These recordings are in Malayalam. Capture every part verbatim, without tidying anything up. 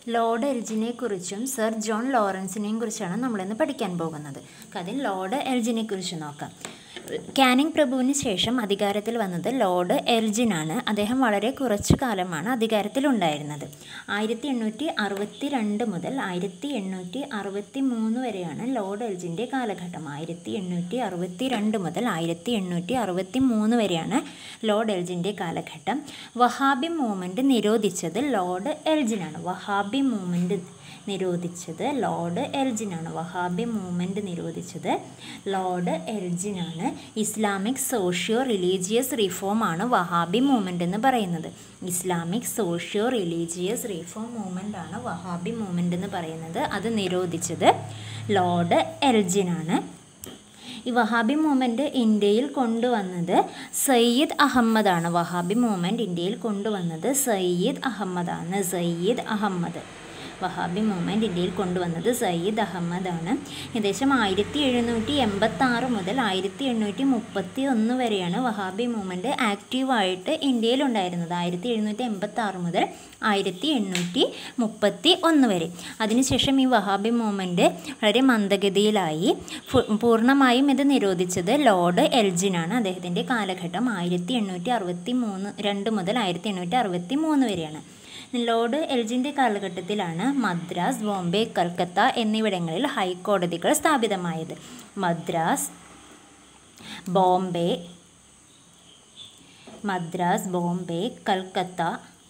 ലോർഡ് എൽജിനെ കുറിച്ചും സർ ജോൺ ലോറൻസിനെയും കുറിച്ചാണ് നമ്മളിന്ന് പഠിക്കാൻ പോകുന്നത്. അതിൽ ലോർഡ് എൽജിനെ കുറിച്ച് നോക്കാം. കാനിങ് പ്രഭുവിന് ശേഷം അധികാരത്തിൽ വന്നത് ലോർഡ് എൽജിനാണ്. അദ്ദേഹം വളരെ കുറച്ചു കാലമാണ് അധികാരത്തിലുണ്ടായിരുന്നത്. ആയിരത്തി എണ്ണൂറ്റി അറുപത്തി രണ്ട് മുതൽ ആയിരത്തി എണ്ണൂറ്റി അറുപത്തി മൂന്ന് വരെയാണ് ലോർഡ് എൽജിൻ്റെ കാലഘട്ടം. ആയിരത്തി എണ്ണൂറ്റി അറുപത്തി രണ്ട് മുതൽ ആയിരത്തി എണ്ണൂറ്റി അറുപത്തി മൂന്ന് വരെയാണ് ലോർഡ് എൽജിൻ്റെ കാലഘട്ടം. വഹാബി മൂവ്മെൻറ്റ് നിരോധിച്ചത് ലോർഡ് എൽജിനാണ്. വഹാബി മൂവ്മെൻറ്റ് നിരോധിച്ചത് ലോർഡ് എൽജിനാണ്. വഹാബി മൂവ്മെൻറ്റ് നിരോധിച്ചത് ലോർഡ് എൽജിനാണ്. ഇസ്ലാമിക് സോഷ്യോ റിലീജിയസ് റിഫോമാണ് വഹാബി മൂവ്മെൻറ്റ് എന്ന് പറയുന്നത്. Islamic socio religious reform movement ആണ് വഹാബി മൂവ്മെൻറ്റ് എന്ന് പറയുന്നത്. അത് നിരോധിച്ചത് ലോർഡ് എൽജിനാണ്. ഈ വഹാബി മൂവ്മെൻറ്റ് ഇന്ത്യയിൽ കൊണ്ടുവന്നത് സയ്യിദ് അഹമ്മദാണ്. വഹാബി മൂവ്മെൻറ്റ് ഇന്ത്യയിൽ കൊണ്ടുവന്നത് സയ്യിദ് അഹമ്മദാണ്. സയ്യിദ് അഹമ്മദ് വഹാബി മൂവ്മെൻറ്റ് ഇന്ത്യയിൽ കൊണ്ടുവന്നത് സയ്യിദ് അഹമ്മദാണ്. ഏകദേശം ആയിരത്തി എഴുന്നൂറ്റി എൺപത്തി ആറ് മുതൽ ആയിരത്തി എണ്ണൂറ്റി മുപ്പത്തി ഒന്ന് വരെയാണ് വഹാബി മൂവ്മെൻറ്റ് ആക്റ്റീവായിട്ട് ഇന്ത്യയിലുണ്ടായിരുന്നത്. ആയിരത്തി എഴുന്നൂറ്റി എൺപത്തി ആറ് മുതൽ ആയിരത്തി എണ്ണൂറ്റി മുപ്പത്തി ഒന്ന് വരെ. അതിനുശേഷം ഈ വഹാബി മൂവ്മെൻറ്റ് വളരെ മന്ദഗതിയിലായി. പൂർണ്ണമായും ഇത് നിരോധിച്ചത് ലോർഡ് എൽജിനാണ്. അദ്ദേഹത്തിൻ്റെ കാലഘട്ടം ആയിരത്തി എണ്ണൂറ്റി അറുപത്തി മൂന്ന് രണ്ട് മുതൽ ആയിരത്തി എണ്ണൂറ്റി അറുപത്തി മൂന്ന് വരെയാണ്. ലോർഡ് എൽജിൻ്റെ കാലഘട്ടത്തിലാണ് മദ്രാസ്, ബോംബെ, കൽക്കത്ത എന്നിവിടങ്ങളിൽ ഹൈക്കോടതികൾ സ്ഥാപിതമായത്. മദ്രാസ്, ബോംബെ മദ്രാസ് ബോംബെ കൽക്കത്ത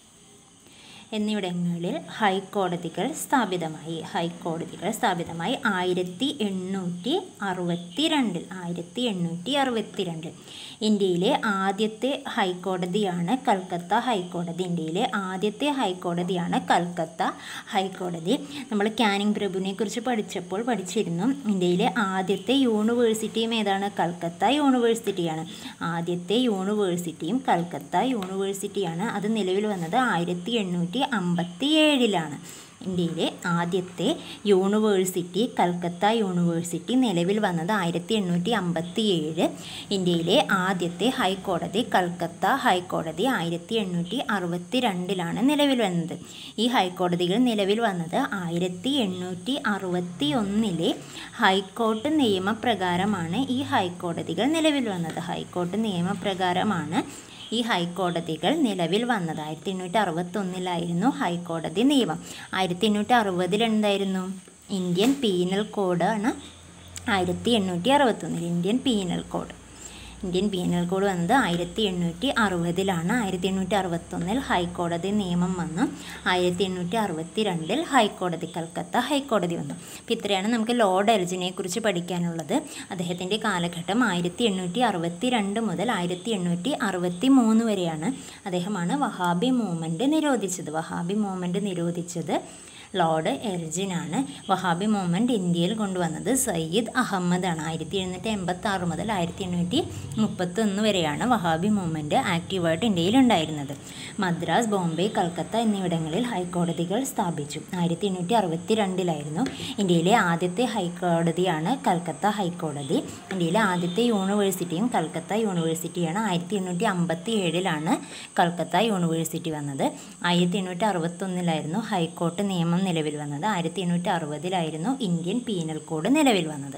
എന്നിവിടങ്ങളിൽ ഹൈക്കോടതികൾ സ്ഥാപിതമായി. ഹൈക്കോടതികൾ സ്ഥാപിതമായി ആയിരത്തി എണ്ണൂറ്റി അറുപത്തി രണ്ടിൽ ആയിരത്തി എണ്ണൂറ്റി അറുപത്തി രണ്ടിൽ ഇന്ത്യയിലെ ആദ്യത്തെ ഹൈക്കോടതിയാണ് കൽക്കത്ത ഹൈക്കോടതി. ഇന്ത്യയിലെ ആദ്യത്തെ ഹൈക്കോടതിയാണ് കൽക്കത്ത ഹൈക്കോടതി. നമ്മൾ കാനിങ് പ്രഭുവിനെ കുറിച്ച് പഠിച്ചപ്പോൾ പഠിച്ചിരുന്നു. ഇന്ത്യയിലെ ആദ്യത്തെ യൂണിവേഴ്സിറ്റിയും ഏതാണ്? കൽക്കത്ത യൂണിവേഴ്സിറ്റിയാണ്. ആദ്യത്തെ യൂണിവേഴ്സിറ്റിയും കൽക്കത്ത യൂണിവേഴ്സിറ്റിയാണ്. അത് നിലവിൽ വന്നത് ആയിരത്തി എണ്ണൂറ്റി അമ്പത്തി ഏഴിലാണ്. ഇന്ത്യയിലെ ആദ്യത്തെ യൂണിവേഴ്സിറ്റി കൽക്കത്ത യൂണിവേഴ്സിറ്റി നിലവിൽ വന്നത് ആയിരത്തി എണ്ണൂറ്റി അമ്പത്തി ഏഴ്. ഇന്ത്യയിലെ ആദ്യത്തെ ഹൈക്കോടതി കൽക്കത്ത ഹൈക്കോടതി ആയിരത്തി എണ്ണൂറ്റി അറുപത്തി രണ്ടിലാണ് നിലവിൽ വന്നത്. ഈ ഹൈക്കോടതികൾ നിലവിൽ വന്നത് ആയിരത്തി എണ്ണൂറ്റി അറുപത്തി ഒന്നിലെ ഹൈക്കോർട്ട് നിയമപ്രകാരമാണ് ഈ ഹൈക്കോടതികൾ നിലവിൽ വന്നത്. ഹൈക്കോർട്ട് നിയമപ്രകാരമാണ് ഈ ഹൈക്കോടതികൾ നിലവിൽ വന്നത്. ആയിരത്തി എണ്ണൂറ്റി അറുപത്തി ഒന്നിലായിരുന്നു ഹൈക്കോടതി നിയമം. ആയിരത്തി എണ്ണൂറ്റി അറുപതിൽ എന്തായിരുന്നു? ഇന്ത്യൻ പീനൽ കോഡാണ് ആയിരത്തി എണ്ണൂറ്റി അറുപത്തൊന്നിൽ Indian penal code. Indian penal code വന്നത് ആയിരത്തി എണ്ണൂറ്റി അറുപതിലാണ്. ആയിരത്തി എണ്ണൂറ്റി അറുപത്തൊന്നിൽ ഹൈക്കോടതി നിയമം വന്നു. ആയിരത്തി എണ്ണൂറ്റി അറുപത്തി രണ്ടിൽ ഹൈക്കോടതി കൽക്കത്ത ഹൈക്കോടതി വന്നു. അപ്പോൾ ഇത്രയാണ് നമുക്ക് ലോർഡ് എൽജിനെ കുറിച്ച് പഠിക്കാനുള്ളത്. അദ്ദേഹത്തിൻ്റെ കാലഘട്ടം ആയിരത്തി എണ്ണൂറ്റി അറുപത്തി രണ്ട് മുതൽ ആയിരത്തി എണ്ണൂറ്റി അറുപത്തി മൂന്ന് വരെയാണ്. അദ്ദേഹമാണ് വഹാബി മൂവ്മെൻറ്റ് നിരോധിച്ചത്. വഹാബി മൂവ്മെൻറ്റ് നിരോധിച്ചത് ലോർഡ് എൽജിനാണ്. വഹാബി മൂവ്മെൻറ്റ് ഇന്ത്യയിൽ കൊണ്ടുവന്നത് സയ്യിദ് അഹമ്മദാണ്. ആയിരത്തി എഴുന്നൂറ്റി എൺപത്തി ആറ് മുതൽ ആയിരത്തി എണ്ണൂറ്റി മുപ്പത്തി ഒന്ന് വരെയാണ് വഹാബി മൂവ്മെൻറ്റ് ആക്റ്റീവായിട്ട് ഇന്ത്യയിൽ ഉണ്ടായിരുന്നത്. മദ്രാസ്, ബോംബെ, കൽക്കത്ത എന്നിവിടങ്ങളിൽ ഹൈക്കോടതികൾ സ്ഥാപിച്ചു. ആയിരത്തി എണ്ണൂറ്റി അറുപത്തി രണ്ടിലായിരുന്നു. ഇന്ത്യയിലെ ആദ്യത്തെ ഹൈക്കോടതിയാണ് കൽക്കത്ത ഹൈക്കോടതി. ഇന്ത്യയിലെ ആദ്യത്തെ യൂണിവേഴ്സിറ്റിയും കൽക്കത്ത യൂണിവേഴ്സിറ്റിയാണ്. ആയിരത്തി എണ്ണൂറ്റി അമ്പത്തി ഏഴിലാണ് കൽക്കത്ത യൂണിവേഴ്സിറ്റി വന്നത്. ആയിരത്തി എണ്ണൂറ്റി അറുപത്തൊന്നിലായിരുന്നു ഹൈക്കോർട്ട് നിയമം നിലവിൽ വന്നത്. ആയിരത്തി എണ്ണൂറ്റി അറുപതിലായിരുന്നു ഇന്ത്യൻ പീനൽ കോഡ് നിലവിൽ വന്നത്.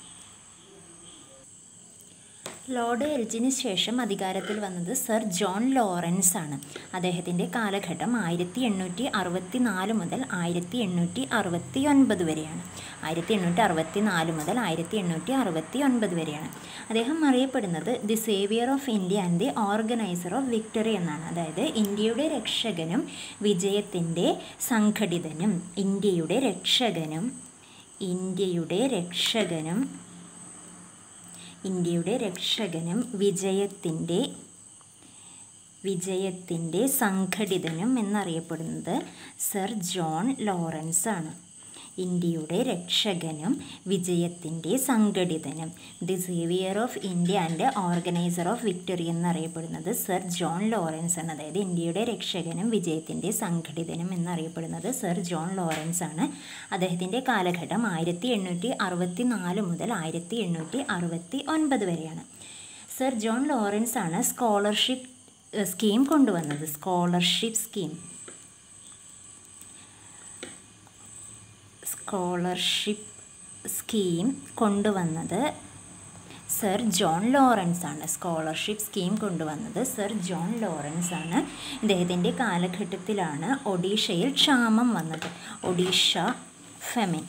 ലോർഡ് എൽജിന് ശേഷം അധികാരത്തിൽ വന്നത് സർ ജോൺ ലോറൻസ് ആണ്. അദ്ദേഹത്തിൻ്റെ കാലഘട്ടം ആയിരത്തി എണ്ണൂറ്റി അറുപത്തി നാല് മുതൽ ആയിരത്തി എണ്ണൂറ്റി അറുപത്തി ഒൻപത് വരെയാണ്. ആയിരത്തി എണ്ണൂറ്റി അറുപത്തി നാല് മുതൽ ആയിരത്തി എണ്ണൂറ്റി അറുപത്തി ഒൻപത് വരെയാണ്. അദ്ദേഹം അറിയപ്പെടുന്നത് the saviour of India and the organiser of victory എന്നാണ്. അതായത് ഇന്ത്യയുടെ രക്ഷകനും വിജയത്തിൻ്റെ സംഘടിതനും ഇന്ത്യയുടെ രക്ഷകനും ഇന്ത്യയുടെ രക്ഷകനും ഇന്ത്യയുടെ രക്ഷകനും വിജയത്തിൻ്റെ വിജയത്തിൻ്റെ സംഘടിതനും എന്നറിയപ്പെടുന്നത് സർ ജോൺ ലോറൻസ് ആണ്. ഇന്ത്യയുടെ രക്ഷകനും വിജയത്തിൻ്റെ സംഘടിതനും the saviour of India and organiser of victory എന്നറിയപ്പെടുന്നത് സർ ജോൺ ലോറൻസ് ആണ്. അതായത് ഇന്ത്യയുടെ രക്ഷകനും വിജയത്തിൻ്റെ സംഘടിതനും എന്നറിയപ്പെടുന്നത് സർ ജോൺ ലോറൻസ് ആണ്. അദ്ദേഹത്തിൻ്റെ കാലഘട്ടം ആയിരത്തി എണ്ണൂറ്റി അറുപത്തി നാല് മുതൽ ആയിരത്തി എണ്ണൂറ്റി അറുപത്തി ഒൻപത് വരെയാണ്. സർ ജോൺ ലോറൻസ് ആണ് സ്കോളർഷിപ്പ് സ്കീം കൊണ്ടുവന്നത്. സ്കോളർഷിപ്പ് സ്കീം സ്കോളർഷിപ്പ് സ്കീം കൊണ്ടുവന്നത് സർ ജോൺ ലോറൻസ് ആണ്. സ്കോളർഷിപ്പ് സ്കീം കൊണ്ടുവന്നത് സർ ജോൺ ലോറൻസ് ആണ്. ഇദ്ദേഹത്തിൻ്റെ കാലഘട്ടത്തിലാണ് ഒഡീഷയിൽ ക്ഷാമം വന്നത്. ഒഡീഷ ഫെമിൻ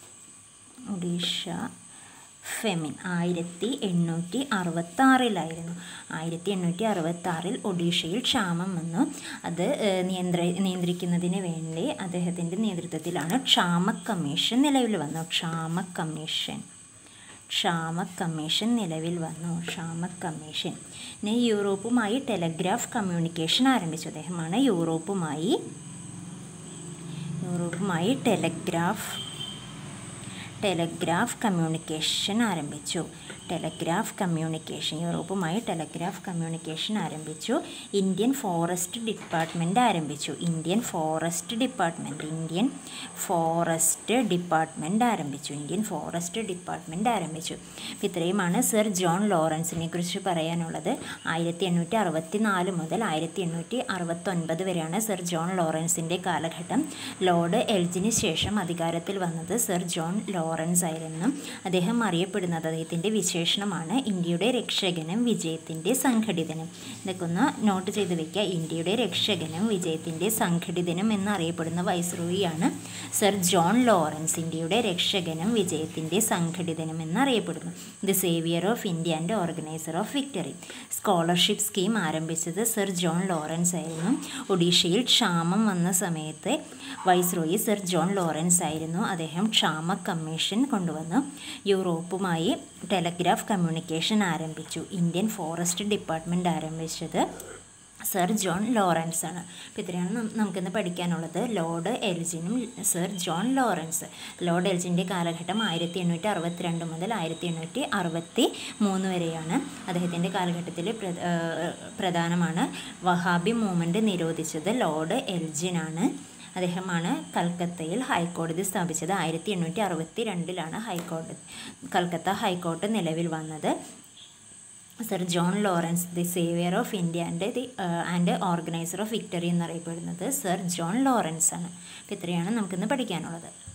ഒഡീഷ ഫെമിൻ ആയിരത്തി എണ്ണൂറ്റി അറുപത്തി ആറിലായിരുന്നു. ആയിരത്തി എണ്ണൂറ്റി അറുപത്തി ആറിൽ ഒഡീഷയിൽ ക്ഷാമം വന്നു. അത് നിയന്ത്ര നിയന്ത്രിക്കുന്നതിന് വേണ്ടി അദ്ദേഹത്തിൻ്റെ നേതൃത്വത്തിലാണ് ക്ഷാമ കമ്മീഷൻ നിലവിൽ വന്നു. ക്ഷാമ കമ്മീഷൻ ക്ഷാമ കമ്മീഷൻ നിലവിൽ വന്നു ക്ഷാമ കമ്മീഷൻ പിന്നെ യൂറോപ്പുമായി ടെലഗ്രാഫ് കമ്മ്യൂണിക്കേഷൻ ആരംഭിച്ചു. അദ്ദേഹമാണ് യൂറോപ്പുമായി യൂറോപ്പുമായി ടെലഗ്രാഫ് ടെലഗ്രാഫ് കമ്മ്യൂണിക്കേഷൻ ആരംഭിച്ചു. ടെലഗ്രാഫ് കമ്മ്യൂണിക്കേഷൻ യൂറോപ്പുമായി ടെലഗ്രാഫ് കമ്മ്യൂണിക്കേഷൻ ആരംഭിച്ചു. ഇന്ത്യൻ ഫോറസ്റ്റ് ഡിപ്പാർട്ട്മെൻറ്റ് ആരംഭിച്ചു. Indian forest department Indian forest department ആരംഭിച്ചു. ഇന്ത്യൻ ഫോറസ്റ്റ് ഡിപ്പാർട്ട്മെൻറ്റ് ആരംഭിച്ചു. ഇത്രയുമാണ് സർ ജോൺ ലോറൻസിനെ കുറിച്ച് പറയാനുള്ളത്. ആയിരത്തി എണ്ണൂറ്റി അറുപത്തി നാല് മുതൽ ആയിരത്തി എണ്ണൂറ്റി അറുപത്തൊൻപത് വരെയാണ് സർ ജോൺ ലോറൻസിൻ്റെ കാലഘട്ടം. ലോർഡ് എൽജിന് ശേഷം അധികാരത്തിൽ വന്നത് സർ ജോൺ ലോറൻസ് ആയിരുന്നു. അദ്ദേഹം അറിയപ്പെടുന്നത് അദ്ദേഹത്തിൻ്റെ വിശേഷണമാണ് ഇന്ത്യയുടെ രക്ഷകനും വിജയത്തിൻ്റെ സംഘടിതനും. ഇതൊക്കെ ഒന്ന് നോട്ട് ചെയ്ത് വെക്കുക. ഇന്ത്യയുടെ രക്ഷകനും വിജയത്തിൻ്റെ സംഘടിതനും എന്നറിയപ്പെടുന്ന വൈസ്രോയിയാണ് സർ ജോൺ ലോറൻസ്. ഇന്ത്യയുടെ രക്ഷകനും വിജയത്തിൻ്റെ സംഘടിതനും എന്നറിയപ്പെടുന്നു. The saviour of India and organiser of victory. Scholarship scheme ആരംഭിച്ചത് സർ ജോൺ ലോറൻസ് ആയിരുന്നു. ഒഡീഷയിൽ ക്ഷാമം വന്ന സമയത്ത് വൈസ്രോയി സർ ജോൺ ലോറൻസ് ആയിരുന്നു. അദ്ദേഹം ക്ഷാമ കമ്മീഷൻ കൊണ്ടുവന്നു. യൂറോപ്പുമായി ടെലഗ്രാഫ് കമ്മ്യൂണിക്കേഷൻ ആരംഭിച്ചു. ഇന്ത്യൻ ഫോറസ്റ്റ് ഡിപ്പാർട്ട്മെൻറ്റ് ആരംഭിച്ചത് സർ ജോൺ ലോറൻസ് ആണ്. അപ്പോൾ ഇത്രയാണ് നമുക്കിന്ന് പഠിക്കാനുള്ളത്. ലോർഡ് എൽജിനും സർ ജോൺ ലോറൻസ്. ലോർഡ് എൽജിൻ്റെ കാലഘട്ടം ആയിരത്തി എണ്ണൂറ്റി അറുപത്തി രണ്ട് മുതൽ ആയിരത്തി എണ്ണൂറ്റി അറുപത്തി മൂന്ന് വരെയാണ്. അദ്ദേഹത്തിൻ്റെ കാലഘട്ടത്തിൽ പ്രധാനമാണ് വഹാബി മൂവ്മെൻറ്റ് നിരോധിച്ചത് ലോർഡ് എൽജിനാണ്. അദ്ദേഹമാണ് കൽക്കത്തയിൽ ഹൈക്കോടതി സ്ഥാപിച്ചത്. ആയിരത്തി എണ്ണൂറ്റി അറുപത്തി രണ്ടിലാണ് ഹൈക്കോടതി കൽക്കത്ത ഹൈക്കോർട്ട് നിലവിൽ വന്നത്. Sir John Lawrence the saviour of India and the and organiser of victory എന്നറിയപ്പെടുന്നത് സർ ജോൺ ലോറൻസ് ആണ്. അപ്പോൾ ഇത്രയാണ് നമുക്കിന്ന് പഠിക്കാനുള്ളത്.